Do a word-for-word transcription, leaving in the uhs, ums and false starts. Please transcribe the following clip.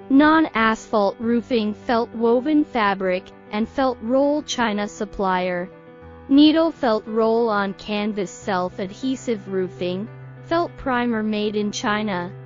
Non-asphalt roofing felt woven fabric and felt roll China supplier. Needle felt roll on canvas self-adhesive roofing, felt primer made in China.